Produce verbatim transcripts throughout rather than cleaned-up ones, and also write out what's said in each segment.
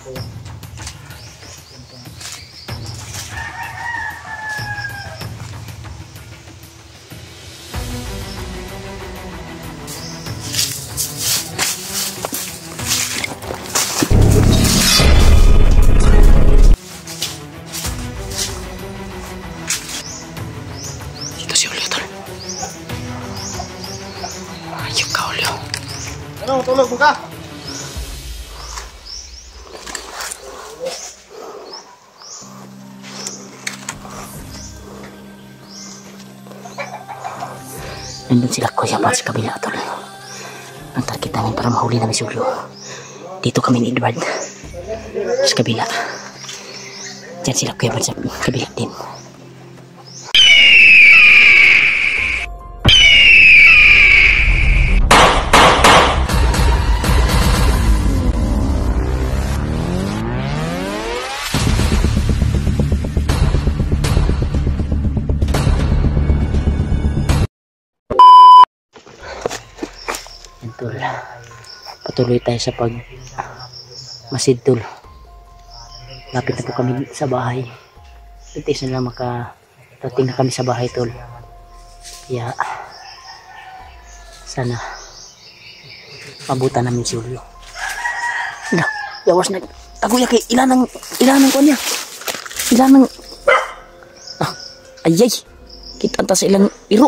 Ito si Julio, tol. Ayok ka, Julio. Ano, tulog mo ka? Nandun sila Kuya Pat sa kabila, tol. Ang target namin para mahuli namin si Julio. Dito kami ni Edward sa kabila. Diyan sila Kuya Pat sa kabila din. Tol, patuloy tayo sa pag masid, tol. Lapit na po kami sa bahay. Itis na lang makarating na kami sa bahay, tol. Kaya sana mabutan namin si Julio. Ano, yawas na taguya kay ilan ng ilan ng kanya. Ilan ng ah, ayay. Kita anta sa ilang iro.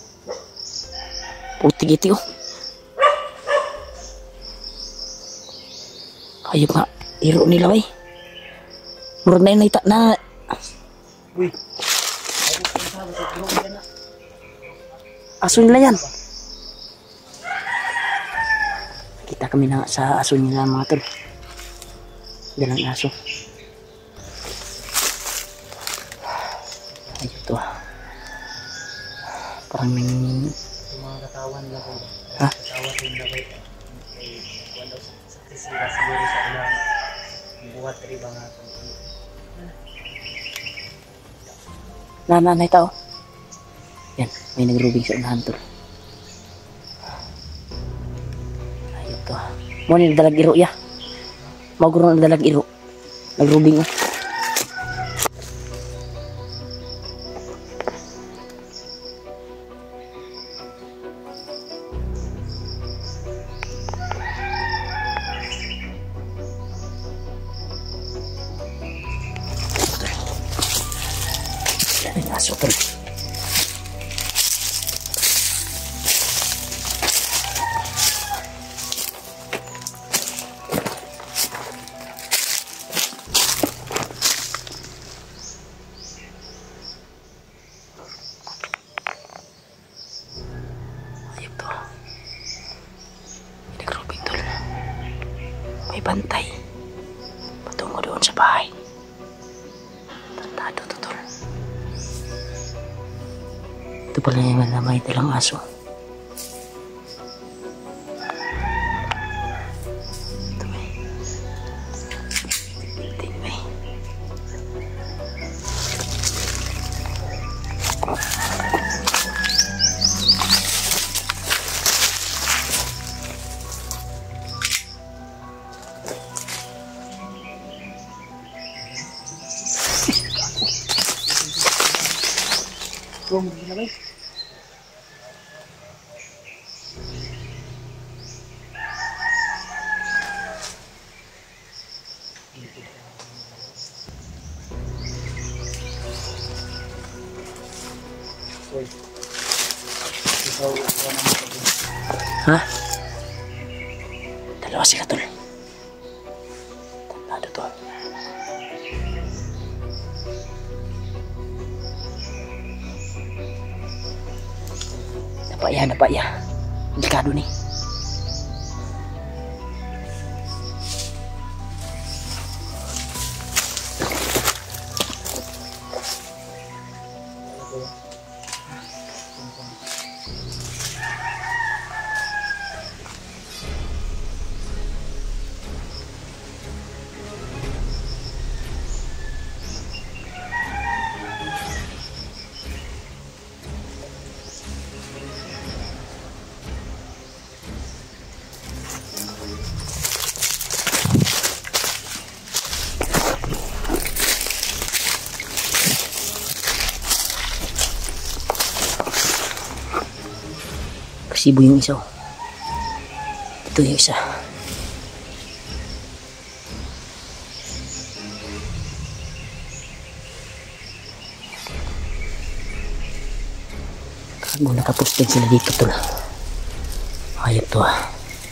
Puti gitu, oh. Ayop nga, iro nila, bay. Murag na yun, naita na. Uy. Aso nila yan. Kita kami na sa aso nila, mga tol. Dalang aso. Ayop to. Parang may... Mga katawan nila, bay. Ha? Katawan nila, bay. Sila siguro sa ilang buhat riba nga ito. Nananay tao. Yan, may nagrubing sa unahan, tol. Ayun to. Muna yung dalag iro, ya. Maguro ng dalag iro. Nagrubing, oh. Aso, tol. Ayop to. Nagrubing, tol. May bantay patungo doon sa bahay. Tandado to, tol. Ito pala yung may dalang aso. Ito may. Ito may. Huwag mo na, bay. Ha? Dalawa sila, tol. Tandado to. Napaya, napaya. Delikado nih. Agresibo yung isa. Oh. Ito yung isa. Kago nakapustig sila dito tol. Ayop to ah.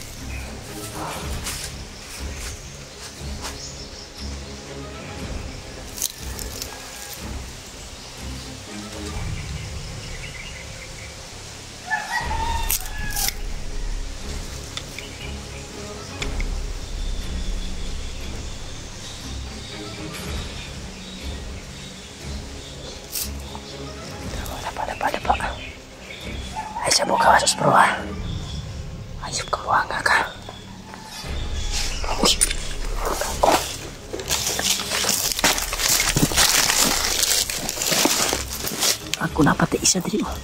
Ay sa buka kasus bro ah. Ayup ka buhanga ka. Uy. Aku napati isa diri oh.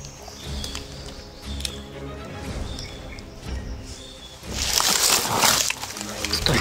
Tol.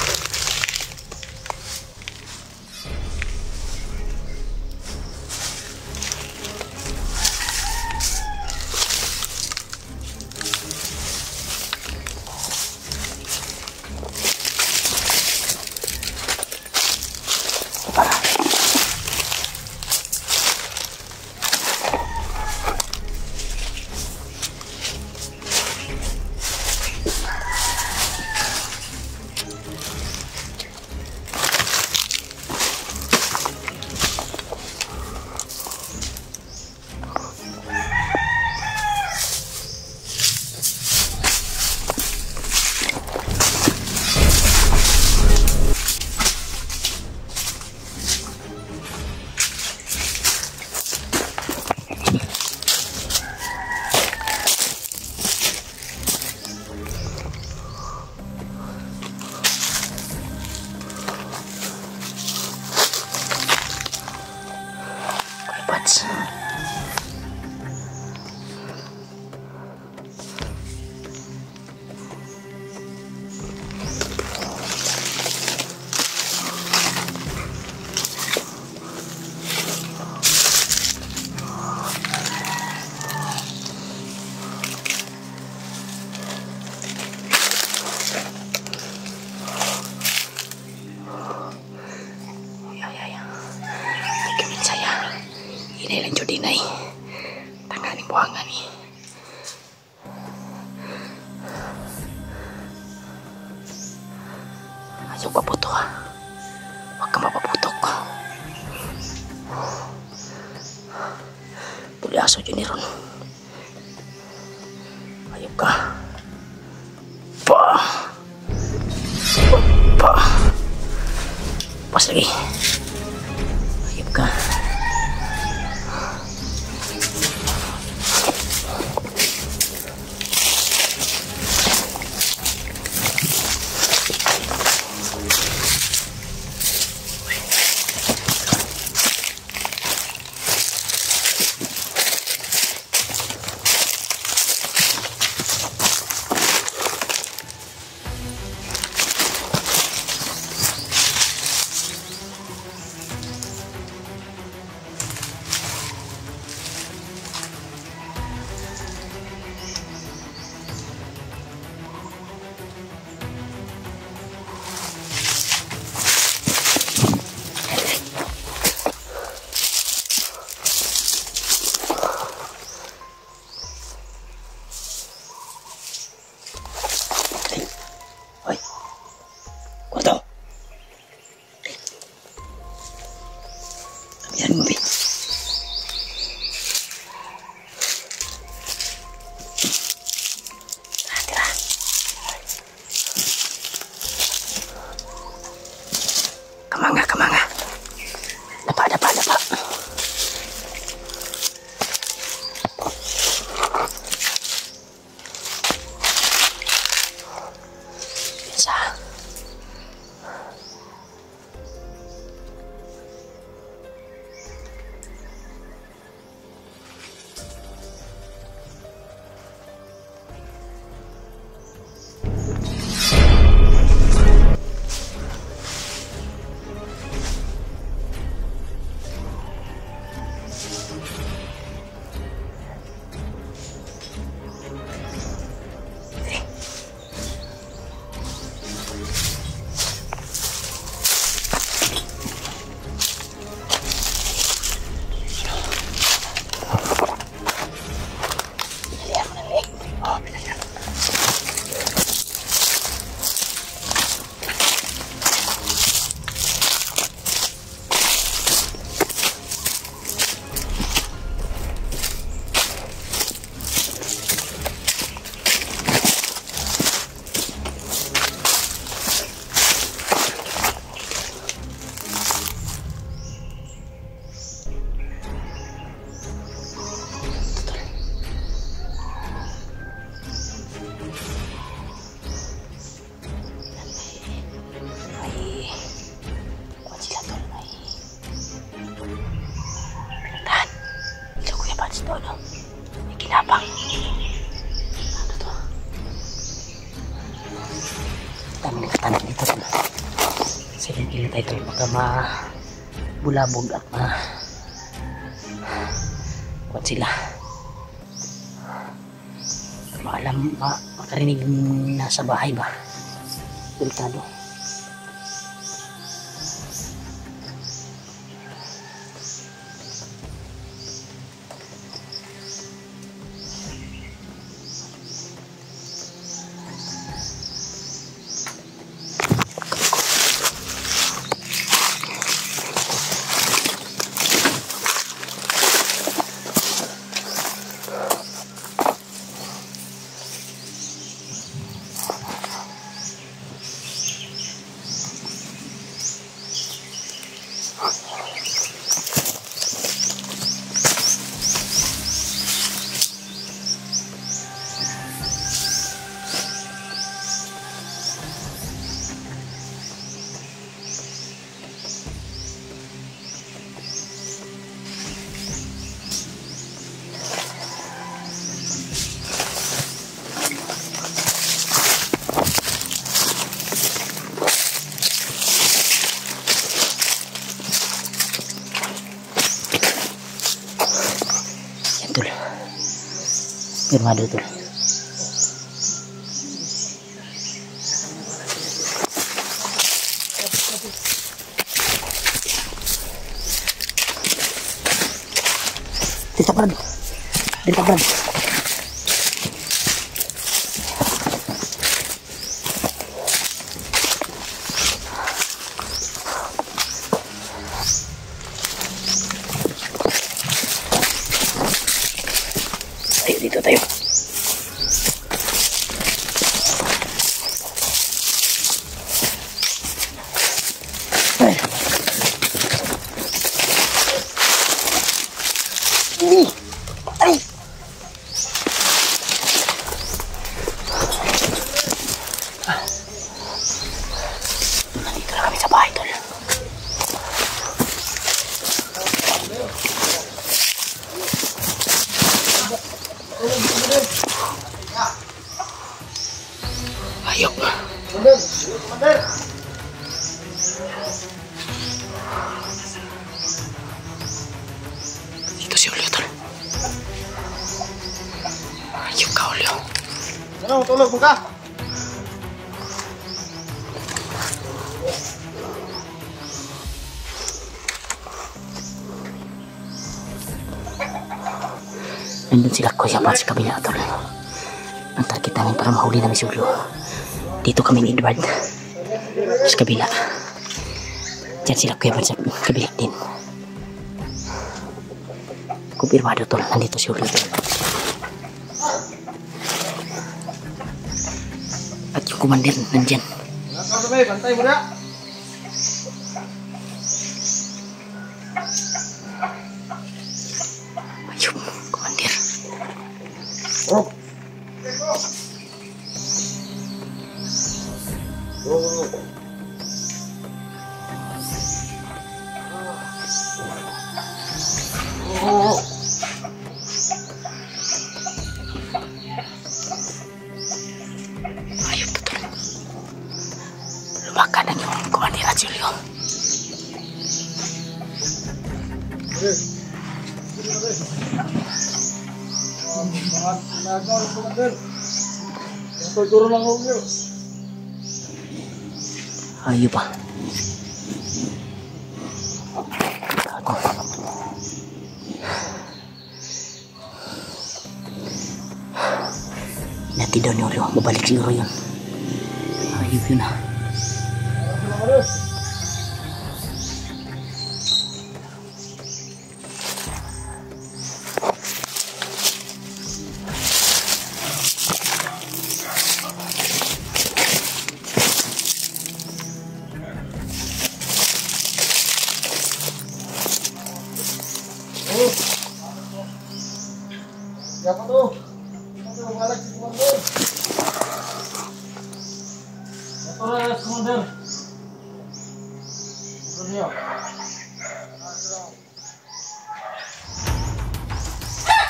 Bats. Ya ya ya. Ikamin saya. Ini lanjut dinai. Tangani buangan nih. Ayo paputo. Wag ka mapaputok. Tuli aso dyan ni Ron. Ayop ka. Pa. Pa. Pas lagi. Ayop ka. Kemanga, kemanga. Dapat, dapat, dapat. Bisa. Dami nakatanan dito tol. Sige kilo tayo tol. Baka mabulabog at ma kuat sila. Maalam, ma makarinig nasa bahay ba? Delikado. Tol, firmado tol. Dito Brad, dito Brad. Ayo dito tayo. Ay. Ini. Ay. Nandito na kami sa bahay tol. Ayo. Itu si Ulyo tol. Ayo kau Ulyo. Ano, tulog mo ka? Nandun sila Kuya Pat sa kabila tol. Ang target namin para mahuli namin si Ulyo. Dito kami ni Edward sa kabila. Diyan sila Kuya Pat sa kabila din. Kumpirmado tol, nandito si Ulyo tol. At yung kumandir nandyan. Sabay, bantay mo na. Ayun, kumandir. Oh. Oh. Oh. Ayun tol. Lumakan ang yung kumandir at si Ulyo. Ayo pa. Ako. Nanti daw ni Ulyo, babalik siguro yun. Ayun yun na. Siapa tuh? Aduh, balik si komandan. Terus komandan. Dunia.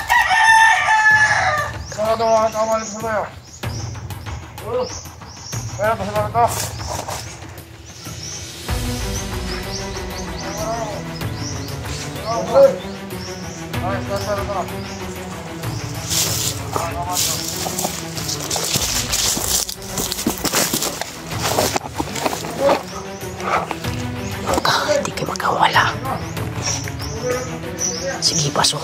Kalau doang kawan semua. Terus. Bueno, pues vamos todos. Ka, di kayo makawala. Sige, pasok.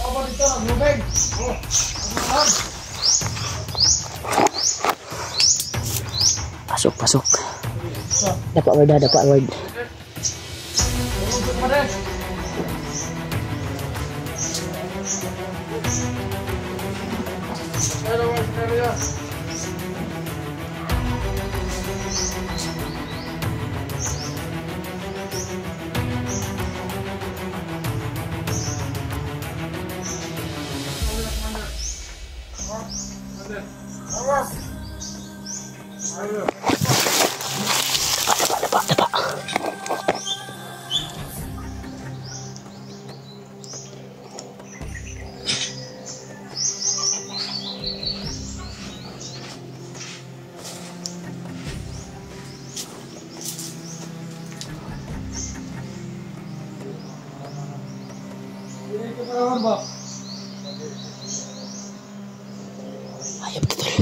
Pasok, pasok. Dapat word, dapat word. Dapat, dapat, dapat. Ayap betul.